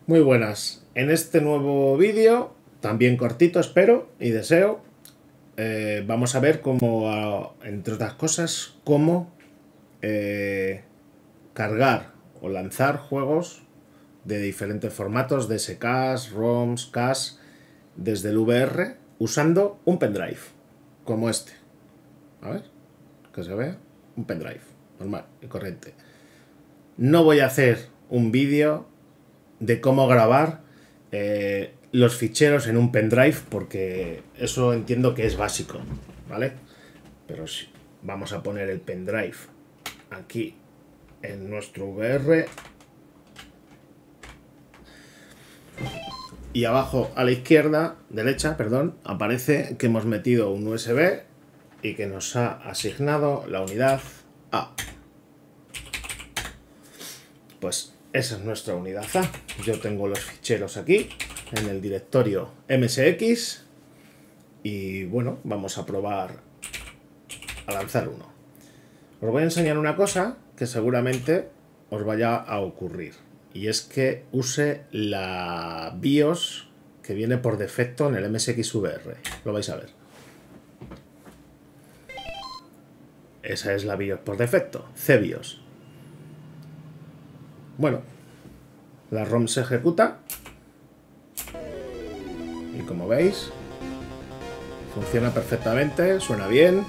Muy buenas. En este nuevo vídeo, también cortito espero y deseo, vamos a ver cómo, entre otras cosas, cómo cargar o lanzar juegos de diferentes formatos, DSKs, ROMs, CAS, desde el VR, usando un pendrive, como este. A ver, que se vea, un pendrive, normal y corriente. No voy a hacer un vídeo de cómo grabar los ficheros en un pendrive, porque eso entiendo que es básico, ¿vale? Pero sí, vamos a poner el pendrive aquí en nuestro VR y abajo a la izquierda, derecha, perdón, aparece que hemos metido un USB y que nos ha asignado la unidad A. Pues esa es nuestra unidad A. Yo tengo los ficheros aquí en el directorio MSX y bueno, vamos a probar a lanzar uno. Os voy a enseñar una cosa que seguramente os vaya a ocurrir, y es que use la BIOS que viene por defecto en el MSX VR. Lo vais a ver. Esa es la BIOS por defecto, CBIOS. Bueno, la ROM se ejecuta y como veis funciona perfectamente, suena bien.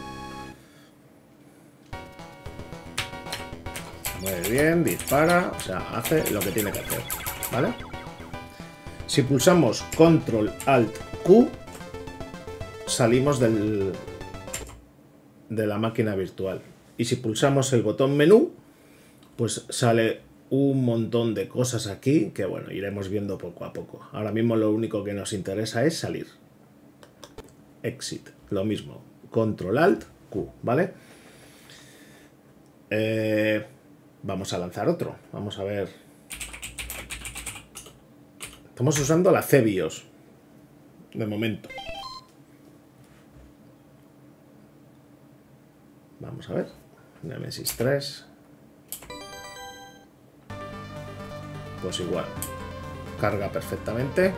Muy bien, dispara, o sea, hace lo que tiene que hacer, ¿vale? Si pulsamos Control Alt Q, salimos de la máquina virtual. Y si pulsamos el botón menú, pues sale un montón de cosas aquí que, bueno, iremos viendo poco a poco. Ahora mismo lo único que nos interesa es salir. Exit, lo mismo. Control Alt Q, ¿vale? Vamos a lanzar otro. Vamos a ver. Estamos usando la CBIOS de momento. Vamos a ver. Nemesis 3. Pues igual. Carga perfectamente.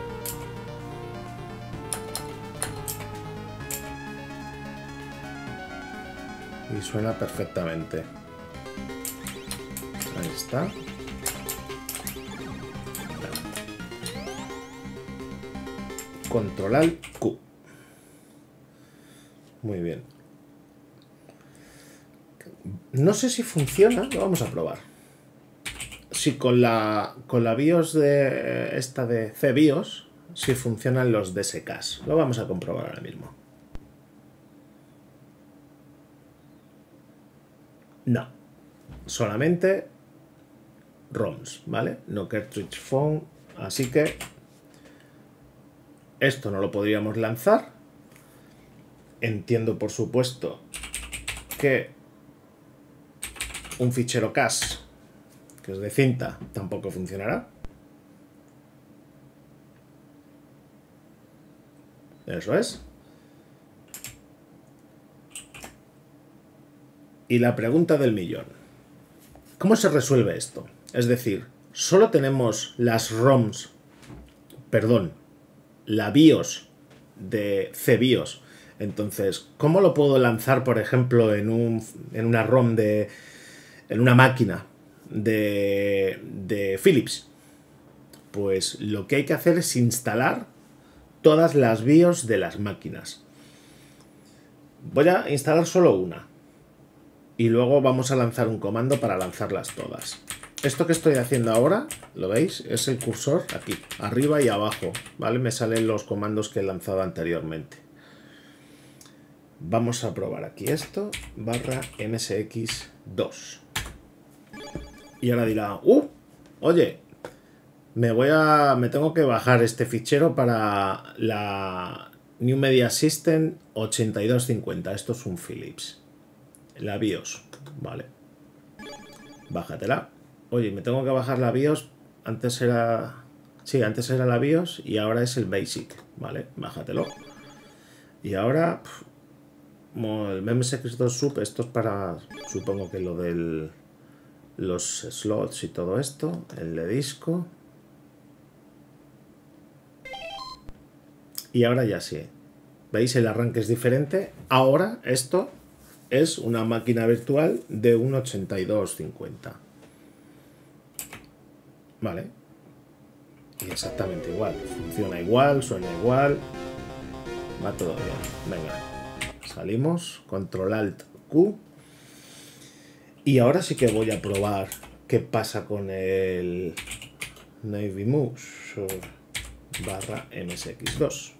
Y suena perfectamente. Ahí está. Control Alt Q. Muy bien. No sé si funciona, lo vamos a probar. Si con la BIOS de esta de CBIOS, si funcionan los DSKs. Lo vamos a comprobar ahora mismo. No. Solamente ROMs, ¿vale? No cartridge phone. Así que esto no lo podríamos lanzar. Entiendo, por supuesto, que un fichero CAS, que es de cinta, tampoco funcionará. Eso es. Y la pregunta del millón: ¿cómo se resuelve esto? Es decir, solo tenemos las ROMs, perdón, la BIOS de CBIOS. Entonces, ¿cómo lo puedo lanzar, por ejemplo, en una ROM en una máquina de Philips? Pues lo que hay que hacer es instalar todas las BIOS de las máquinas. Voy a instalar solo una y luego vamos a lanzar un comando para lanzarlas todas. Esto que estoy haciendo ahora, ¿lo veis? Es el cursor aquí, arriba y abajo, ¿vale? Me salen los comandos que he lanzado anteriormente. Vamos a probar aquí esto, /MSX2. Y ahora dirá, oye, me tengo que bajar este fichero para la New Media System 8250. Esto es un Philips. La BIOS, ¿vale? Bájatela. Oye, me tengo que bajar la BIOS. Antes era... Sí, antes era la BIOS y ahora es el Basic, ¿vale? Bájatelo. Y ahora... el MSX2 Sub, esto es para... Supongo que lo del... Los slots y todo esto. El de disco. Y ahora ya sí. ¿Veis? El arranque es diferente. Ahora esto es una máquina virtual de un 8250. Vale. Y exactamente igual. Funciona igual, suena igual. Va todo bien. Venga. Salimos. Control Alt Q. Y ahora sí que voy a probar qué pasa con el Navy Mouse barra MSX2.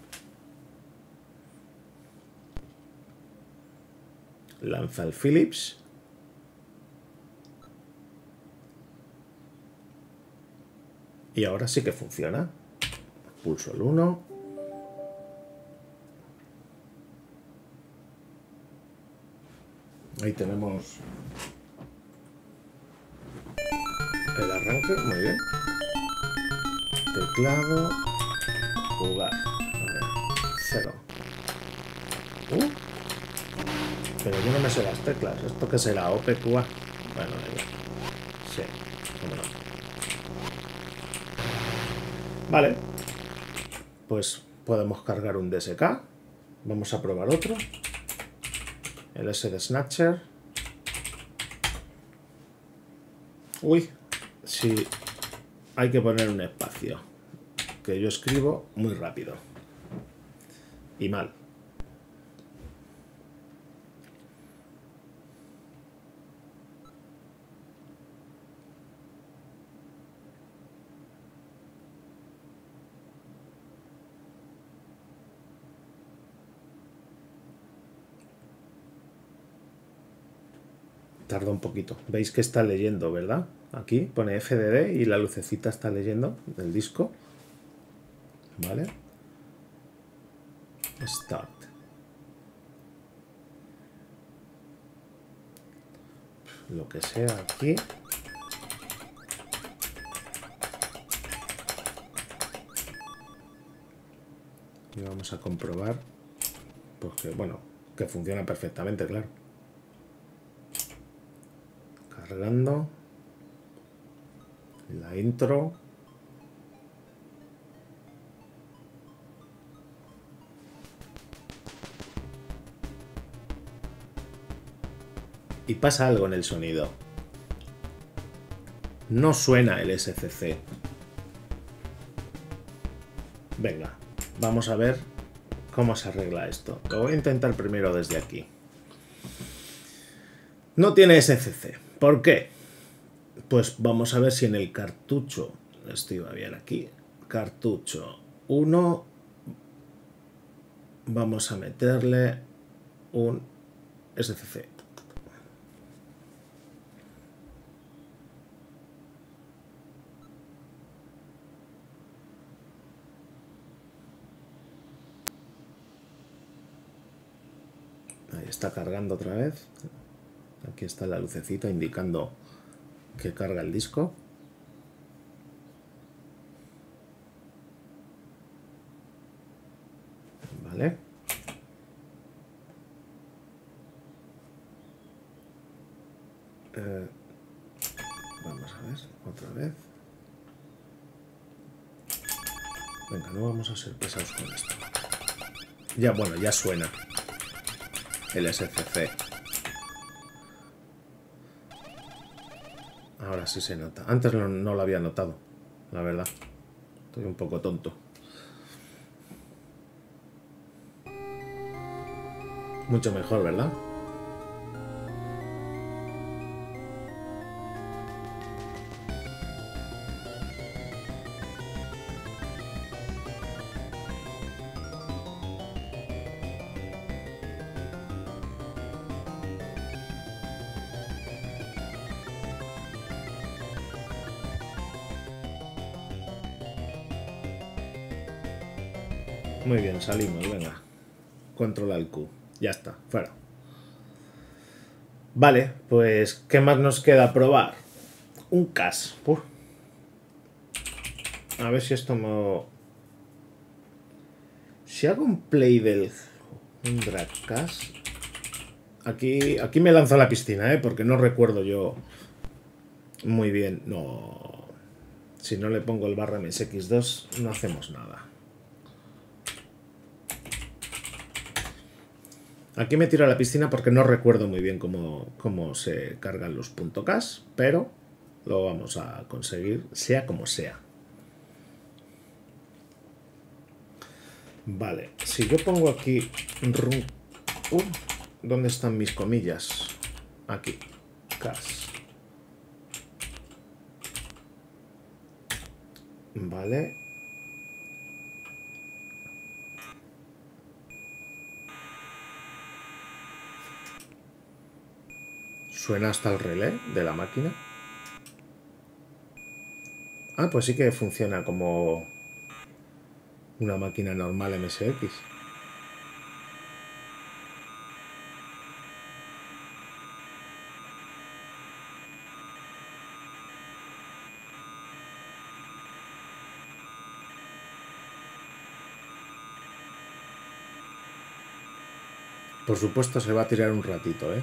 Lanza el Philips. Y ahora sí que funciona. Pulso el 1. Ahí tenemos el arranque, muy bien. Teclado. Jugar. A ver, 0. Pero yo no me sé las teclas. ¿Esto qué será? OPQA. Bueno, da igual. Sí, cómo no. Vale. Pues podemos cargar un DSK. Vamos a probar otro. El SD Snatcher. Uy, sí, hay que poner un espacio. Que yo escribo muy rápido. Y mal. Tarda un poquito. Veis que está leyendo, ¿verdad? Aquí pone FDD y la lucecita está leyendo el disco. ¿Vale? Start. Lo que sea aquí. Y vamos a comprobar, pues que, bueno, que funciona perfectamente, claro. Cargando. La intro. Y pasa algo en el sonido. No suena el SCC. Venga, vamos a ver cómo se arregla esto. Lo voy a intentar primero desde aquí. No tiene SCC. ¿Por qué? Pues vamos a ver si en el cartucho, esto iba bien aquí, cartucho 1, vamos a meterle un SCC. Ahí está cargando otra vez. Aquí está la lucecita indicando que carga el disco. Vale. Vamos a ver, otra vez. Venga, no vamos a ser pesados con esto. Ya, bueno, ya suena el SCC. Ahora sí se nota. Antes no lo había notado, la verdad. Estoy un poco tonto. Mucho mejor, ¿verdad? Muy bien, salimos, venga. Control al Q. Ya está, fuera. Vale, pues ¿qué más nos queda probar? Un CAS. A ver si esto me... Si hago un play del... Un drag CAS... Aquí me lanzo a la piscina, porque no recuerdo yo muy bien. No... Si no le pongo el barra MSX2 no hacemos nada. Aquí me tiro a la piscina porque no recuerdo muy bien cómo se cargan los .cas, pero lo vamos a conseguir sea como sea. Vale, si yo pongo aquí... ¿dónde están mis comillas? Aquí, cas. Vale. Suena hasta el relé de la máquina. Ah, pues sí que funciona como una máquina normal MSX. Por supuesto se va a tirar un ratito, ¿eh?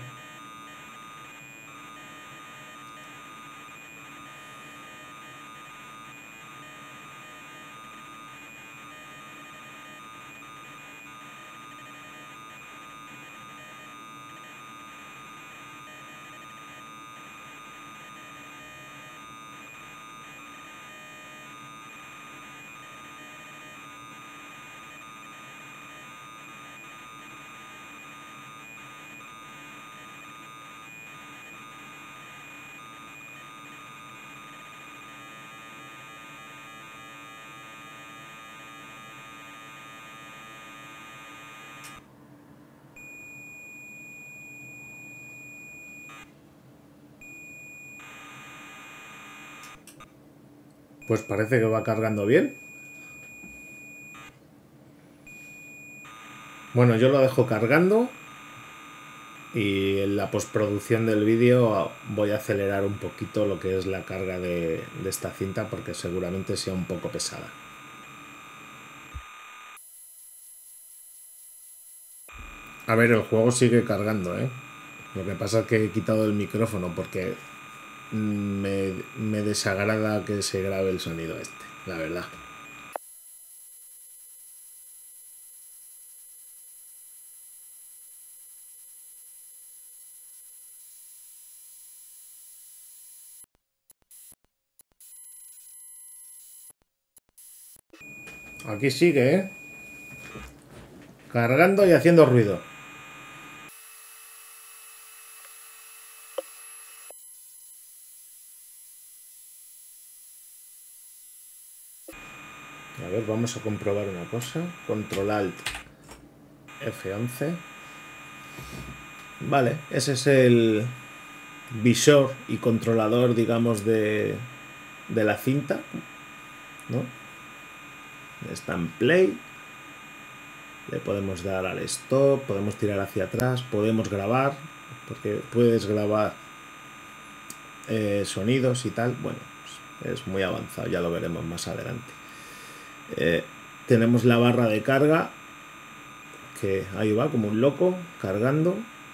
Pues parece que va cargando bien. Bueno, yo lo dejo cargando y en la postproducción del vídeo voy a acelerar un poquito lo que es la carga de esta cinta porque seguramente sea un poco pesada. A ver, el juego sigue cargando, ¿eh? Lo que pasa es que he quitado el micrófono porque me desagrada que se grabe el sonido este, la verdad. Aquí sigue, ¿eh? Cargando y haciendo ruido. A ver, vamos a comprobar una cosa. Control Alt F11. Vale, ese es el visor y controlador, digamos, de la cinta, ¿no? Está en play. Le podemos dar al stop, podemos tirar hacia atrás, podemos grabar, porque puedes grabar sonidos y tal. Bueno, pues es muy avanzado, ya lo veremos más adelante. Tenemos la barra de carga, que ahí va como un loco, cargando.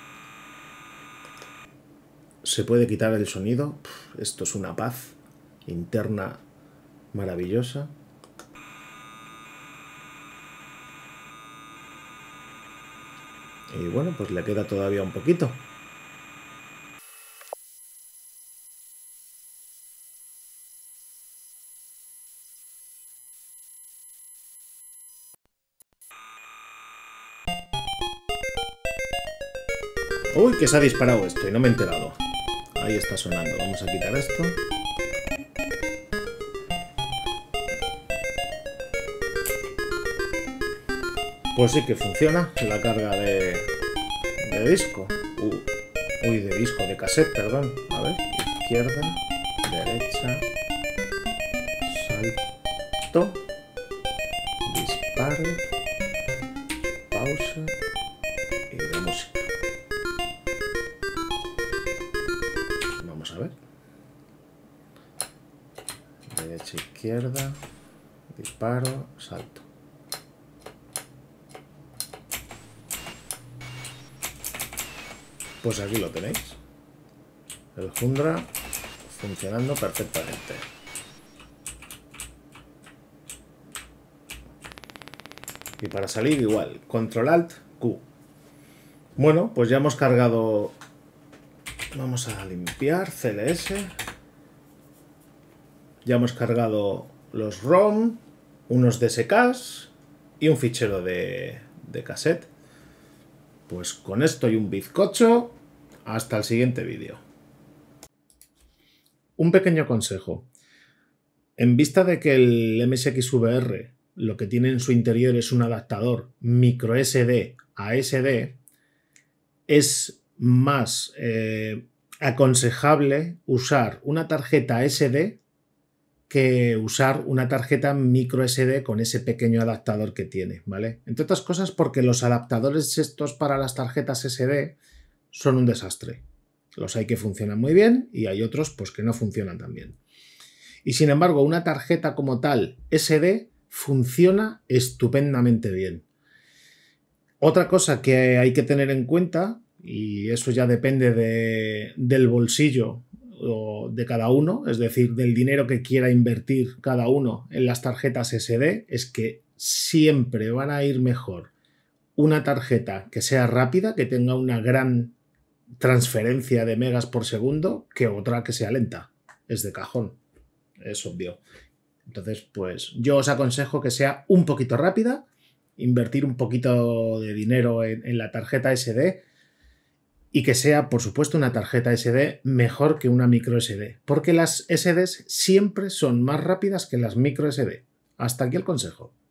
Se puede quitar el sonido. Esto es una paz interna maravillosa. Y bueno, pues le queda todavía un poquito. Uy, que se ha disparado esto y no me he enterado. Ahí está sonando. Vamos a quitar esto. Pues sí que funciona la carga de disco. Uy, de disco, de cassette, perdón. A ver, izquierda, derecha, salto, disparo, pausa y la música. Vamos a ver. Derecha, izquierda, disparo, salto. Pues aquí lo tenéis. El Jundra funcionando perfectamente. Y para salir igual, Control Alt Q. Bueno, pues ya hemos cargado. Vamos a limpiar CLS. Ya hemos cargado los ROM, unos DSKs y un fichero de cassette. Pues con esto y un bizcocho, hasta el siguiente vídeo. Un pequeño consejo. En vista de que el MSX VR lo que tiene en su interior es un adaptador micro SD a SD, es más aconsejable usar una tarjeta SD que usar una tarjeta micro SD con ese pequeño adaptador que tiene, ¿vale? Entre otras cosas porque los adaptadores estos para las tarjetas SD son un desastre. Los hay que funcionan muy bien y hay otros pues que no funcionan tan bien. Y sin embargo, una tarjeta como tal SD funciona estupendamente bien. Otra cosa que hay que tener en cuenta, y eso ya depende del bolsillo de cada uno, es decir, del dinero que quiera invertir cada uno en las tarjetas SD, es que siempre van a ir mejor una tarjeta que sea rápida, que tenga una gran transferencia de megas por segundo, que otra que sea lenta. Es de cajón, es obvio. Entonces, pues yo os aconsejo que sea un poquito rápida, invertir un poquito de dinero en la tarjeta SD y que sea, por supuesto, una tarjeta SD mejor que una micro SD, porque las SDs siempre son más rápidas que las micro SD. Hasta aquí el consejo.